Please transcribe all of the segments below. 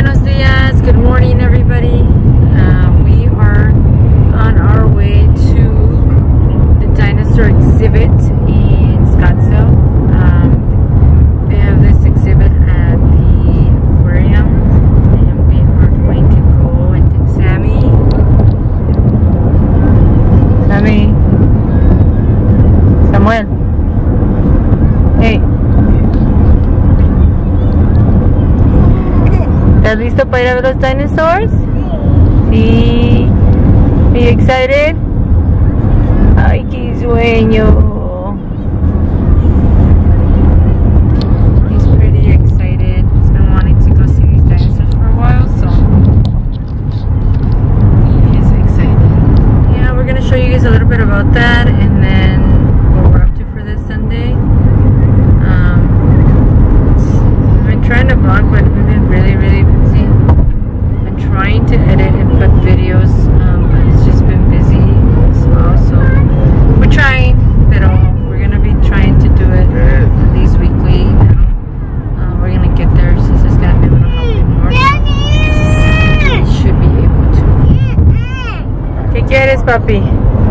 buenos dias. Good morning, everybody. We are on our way to the dinosaur exhibit in Scottsdale. They have this exhibit at the aquarium, and we are going to go and take Sammy. Samuel. Hey. ¿Estás listo para ir a ver los dinosaurs? Sí. Are you excited? Ay, qué sueño. He's pretty excited. He's been wanting to go see these dinosaurs for a while, so he is excited. Yeah, we're gonna show you guys a little bit about that, and then what we're up to for this Sunday. We've been trying to vlog, but we've been really busy. Been trying to edit and put videos, but it's just been busy as well. So we're trying, but we're gonna be trying to do it at least weekly. We're gonna get there. Sister's gonna be able to help me more. Should be able to. ¿Qué quieres, papi?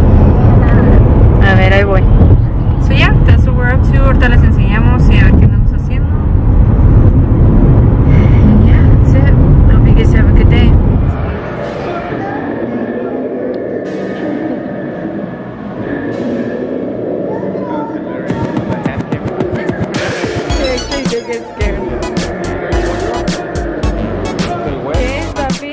A ver, ahí voy. So yeah, that's what we're up to. Ahorita les enseñamos y a ver qué andamos haciendo. And yeah, that's it. I hope you guys have a good day. Actually do get scared. ¿Qué, papi?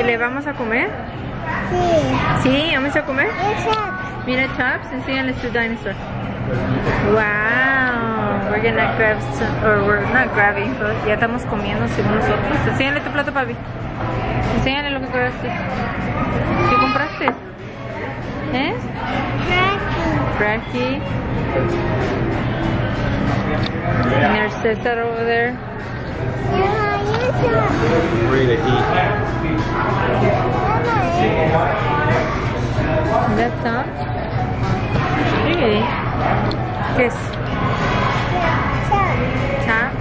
¿Le vamos a comer? Sí. ¿Sí? ¿Vamos a comer? Exacto. Mira, Chops, enséñales tu dinosaur. Wow, we're gonna grab some, or we're not grabbing, but ya estamos comiendo según nosotros. Enséñale tu plato, papi. Enséñale lo que compraste. ¿Qué compraste? ¿Eh? Cracky. And there's Cesar over there. Ready to eat. That's all? Really? ¿Qué es? Chap.